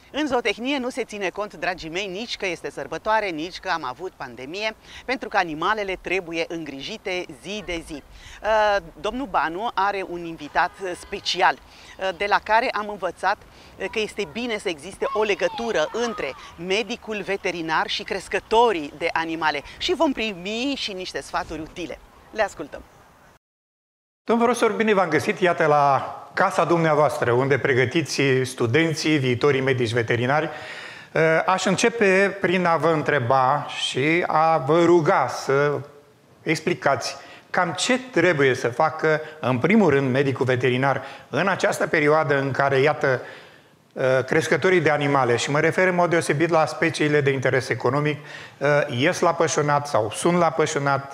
În zootehnie nu se ține cont, dragii mei, nici că este sărbătoare, nici că am avut pandemie, pentru că animalele trebuie îngrijite zi de zi. Domnul Banu are un invitat special, de la care am învățat că este bine să existe o legătură între medicul veterinar și crescătorii de animale și vom primi și niște sfaturi utile. Le ascultăm! Domnul profesor, bine v-am găsit, iată, la casa dumneavoastră, unde pregătiți studenții, viitorii medici veterinari. Aș începe prin a vă întreba și a vă ruga să explicați cam ce trebuie să facă, în primul rând, medicul veterinar în această perioadă în care, iată, crescătorii de animale, și mă refer în mod deosebit la speciile de interes economic, ies la pășunat sau sunt la pășunat,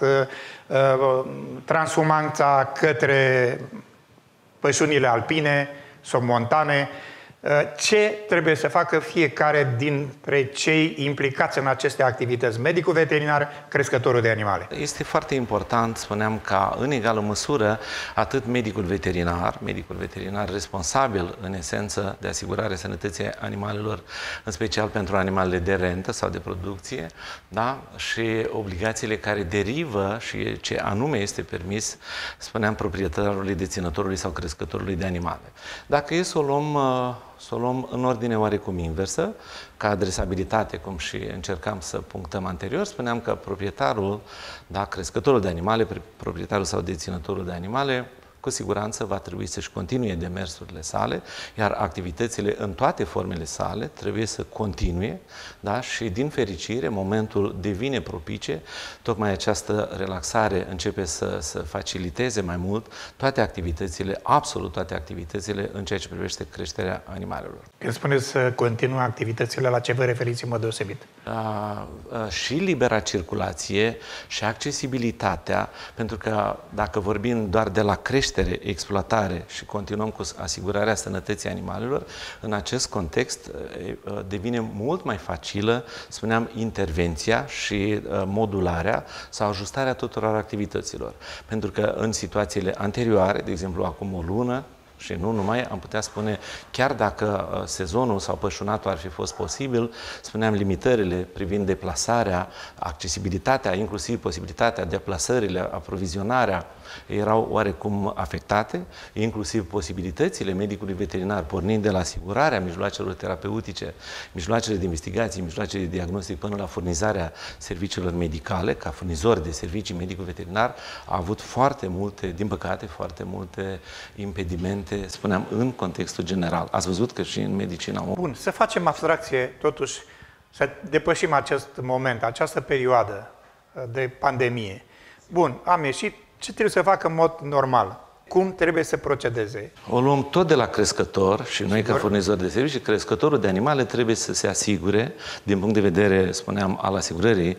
transhumanța către pășunile alpine sau montane. Ce trebuie să facă fiecare dintre cei implicați în aceste activități? Medicul veterinar, crescătorul de animale. Este foarte important, spuneam, ca în egală măsură atât medicul veterinar responsabil în esență de asigurarea sănătății animalelor, în special pentru animalele de rentă sau de producție, da? Și obligațiile care derivă și ce anume este permis, spuneam, proprietarului, deținătorului sau crescătorului de animale. Dacă e să o luăm în ordine oarecum inversă, ca adresabilitate, cum și încercam să punctăm anterior, spuneam că proprietarul, da, crescătorul de animale, proprietarul sau deținătorul de animale, cu siguranță va trebui să-și continue demersurile sale, iar activitățile în toate formele sale trebuie să continue, da? Și din fericire, momentul devine propice, tocmai această relaxare începe să faciliteze mai mult toate activitățile, absolut toate activitățile în ceea ce privește creșterea animalelor. Când spuneți să continue activitățile, la ce vă referiți în mod deosebit? Și libera circulație și accesibilitatea, pentru că dacă vorbim doar de la creștere, exploatare și continuăm cu asigurarea sănătății animalelor, în acest context devine mult mai facilă, spuneam, intervenția și modularea sau ajustarea tuturor activităților. Pentru că în situațiile anterioare, de exemplu acum o lună, și nu numai, am putea spune, chiar dacă sezonul sau pășunatul ar fi fost posibil, spuneam, limitările privind deplasarea, accesibilitatea, inclusiv posibilitatea deplasările, aprovizionarea, erau oarecum afectate, inclusiv posibilitățile medicului veterinar, pornind de la asigurarea mijloacelor terapeutice, mijloacele de investigație, mijloacele de diagnostic, până la furnizarea serviciilor medicale, ca furnizor de servicii medicul veterinar, a avut foarte multe, din păcate, foarte multe impedimente, spuneam, în contextul general. Ați văzut că și în medicina... Bun, să facem abstracție, totuși, să depășim acest moment, această perioadă de pandemie. Bun, am ieșit. Ce trebuie să facă în mod normal? Cum trebuie să procedeze? O luăm tot de la crescător și noi ca furnizori de servicii, crescătorul de animale trebuie să se asigure, din punct de vedere, spuneam, al asigurării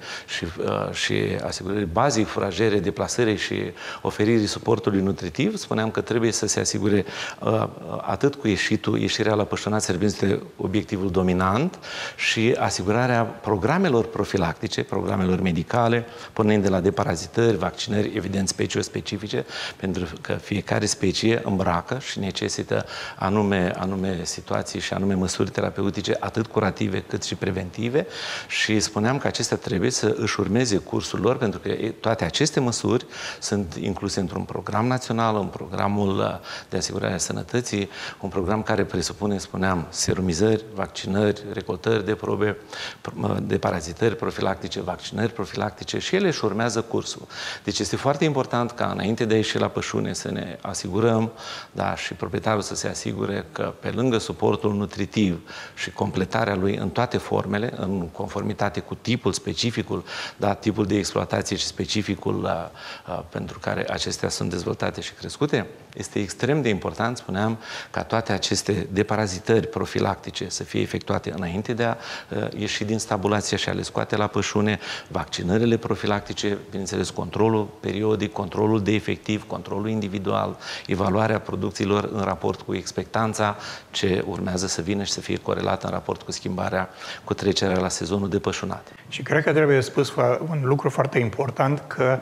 și asigurării bazic, furajere, deplasării și oferirii suportului nutritiv, spuneam că trebuie să se asigure atât cu ieșirea la pășunat, servindu-se obiectivul dominant, și asigurarea programelor profilactice, programelor medicale, pornind de la deparazitări, vaccinări, evident specifice, pentru că fiecare specie îmbracă și necesită anume situații și anume măsuri terapeutice, atât curative cât și preventive, și spuneam că acestea trebuie să își urmeze cursul lor, pentru că toate aceste măsuri sunt incluse într-un program național, în programul de asigurare a sănătății, un program care presupune, spuneam, serumizări, vaccinări, recoltări de probe, de parazitări profilactice, vaccinări profilactice, și ele își urmează cursul. Deci este foarte important ca înainte de a ieși la pășune să ne asigurăm, da, și proprietarul să se asigure că pe lângă suportul nutritiv și completarea lui în toate formele, în conformitate cu tipul, specificul, da, tipul de exploatație și specificul pentru care acestea sunt dezvoltate și crescute, este extrem de important, spuneam, ca toate aceste deparazitări profilactice să fie efectuate înainte de a ieși din stabulație și a le scoate la pășune, vaccinările profilactice, bineînțeles, controlul periodic, controlul de efectiv, controlul individual, evaluarea producțiilor în raport cu expectanța ce urmează să vină și să fie corelată în raport cu schimbarea, cu trecerea la sezonul de pășunat. Și cred că trebuie spus un lucru foarte important, că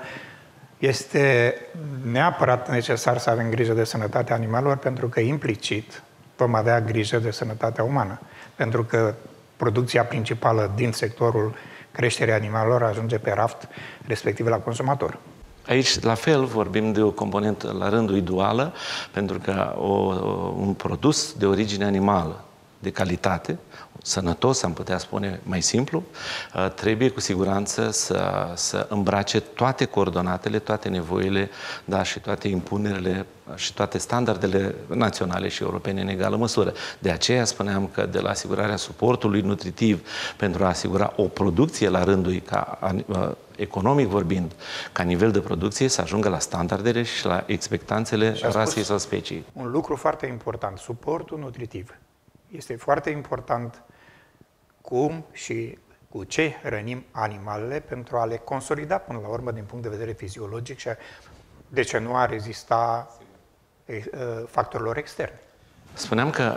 este neapărat necesar să avem grijă de sănătatea animalelor, pentru că implicit vom avea grijă de sănătatea umană. Pentru că producția principală din sectorul creșterii animalelor ajunge pe raft, respectiv la consumator. Aici, la fel, vorbim de o componentă la rândul duală, pentru că un produs de origine animală, de calitate, sănătos, am putea spune mai simplu, trebuie cu siguranță să îmbrace toate coordonatele, toate nevoile, da, și toate impunerile și toate standardele naționale și europene în egală măsură. De aceea spuneam că de la asigurarea suportului nutritiv pentru a asigura o producție la rândul ei, economic vorbind, ca nivel de producție, să ajungă la standardele și la expectanțele rasei sau speciei. Un lucru foarte important, suportul nutritiv. Este foarte important cum și cu ce hrănim animalele pentru a le consolida până la urmă din punct de vedere fiziologic și de ce nu a rezista factorilor externe. Spuneam că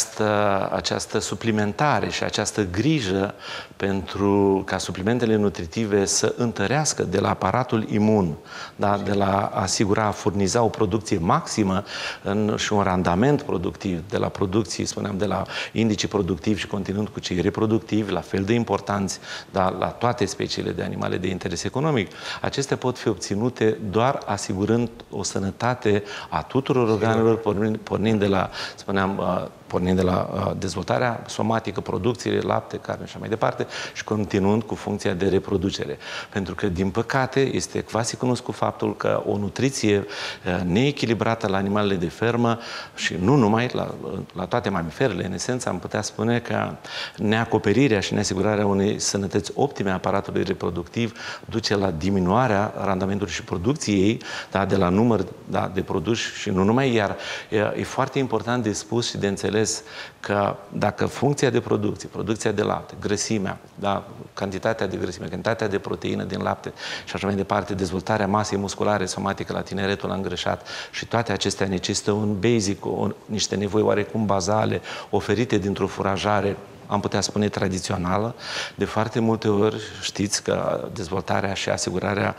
această suplimentare și această grijă pentru ca suplimentele nutritive să întărească de la aparatul imun, da, de la a asigura, a furniza o producție maximă și un randament productiv, de la producții, spuneam, de la indicii productivi și continuând cu cei reproductivi, la fel de importanți, da, la toate speciile de animale de interes economic, acestea pot fi obținute doar asigurând o sănătate a tuturor organelor, pornind de la, spuneam, pornind de la dezvoltarea somatică, producțiile, lapte, carne și așa mai departe, și continuând cu funcția de reproducere. Pentru că, din păcate, este quasi cunoscut faptul că o nutriție neechilibrată la animalele de fermă și nu numai, la toate mamiferele, în esență, am putea spune că neacoperirea și neasigurarea unei sănătăți optime a aparatului reproductiv duce la diminuarea randamentului și producției, da, de la număr, da, de produși și nu numai, iar e foarte important de spus și de înțeles că dacă funcția de producție, producția de lapte, grăsimea, da, cantitatea de grăsime, cantitatea de proteină din lapte și așa mai departe, dezvoltarea masei musculare somatică la tineretul îngrășat și toate acestea necesită un basic, niște nevoi oarecum bazale oferite dintr-o furajare, am putea spune, tradițională. De foarte multe ori știți că dezvoltarea și asigurarea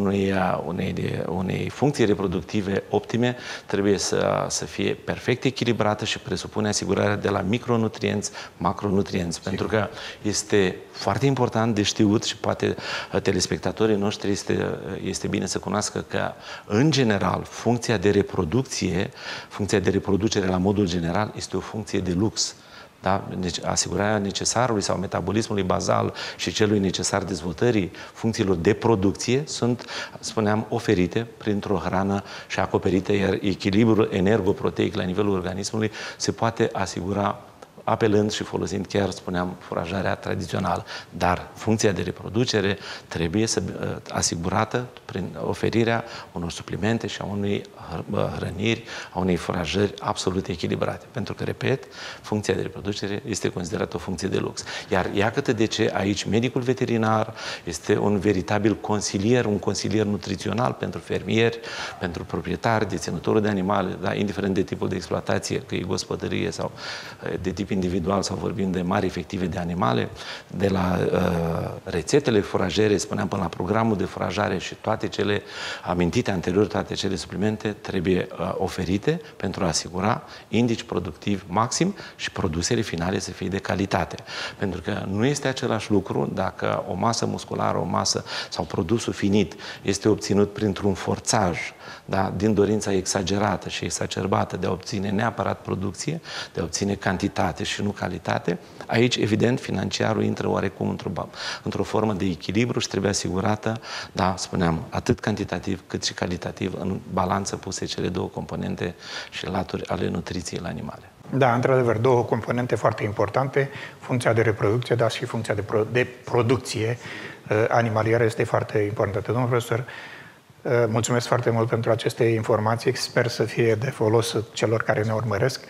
unei funcții reproductive optime trebuie să fie perfect echilibrată și presupune asigurarea de la micronutrienți, macronutrienți. Pentru că este foarte important de știut și poate telespectatorii noștri este bine să cunoască că, în general, funcția de reproducție, funcția de reproducere la modul general este o funcție de lux. Da? Asigurarea necesarului sau metabolismului bazal și celui necesar dezvoltării funcțiilor de producție sunt, spuneam, oferite printr-o hrană și acoperite, iar echilibrul energoproteic la nivelul organismului se poate asigura apelând și folosind chiar, spuneam, furajarea tradițională. Dar funcția de reproducere trebuie să asigurată prin oferirea unor suplimente și a unei hrăniri, a unei furajări absolut echilibrate. Pentru că, repet, funcția de reproducere este considerată o funcție de lux. Iar iată de ce aici medicul veterinar este un veritabil consilier, un consilier nutrițional pentru fermieri, pentru proprietari, deținători de animale, da? Indiferent de tipul de exploatație, că e gospodărie sau de tip individual sau vorbim de mari efective de animale, de la rețetele furajere, spuneam, până la programul de furajare și toate cele amintite anterior, toate cele suplimente trebuie oferite pentru a asigura indici productiv maxim și produsele finale să fie de calitate. Pentru că nu este același lucru dacă o masă musculară, o masă sau produsul finit este obținut printr-un forțaj, da, din dorința exagerată și exacerbată de a obține neapărat producție, de a obține cantitate și nu calitate. Aici, evident, financiarul intră oarecum într-o formă de echilibru și trebuie asigurată, da, spuneam, atât cantitativ cât și calitativ, în balanță puse cele două componente și laturi ale nutriției la animale. Da, într-adevăr, două componente foarte importante, funcția de reproducție, dar și funcția de producție animalieră este foarte importantă. Domnul profesor, mulțumesc foarte mult pentru aceste informații, sper să fie de folos celor care ne urmăresc.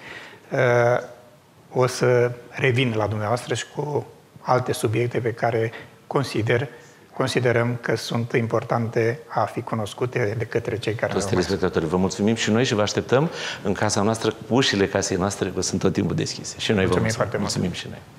O să revin la dumneavoastră și cu alte subiecte pe care considerăm că sunt importante a fi cunoscute de către cei care ne urmăresc. Vă mulțumim și noi și vă așteptăm în casa noastră, ușile casei noastre, că sunt tot timpul deschise. Și noi vă mulțumim. Foarte mult. Mulțumim și noi.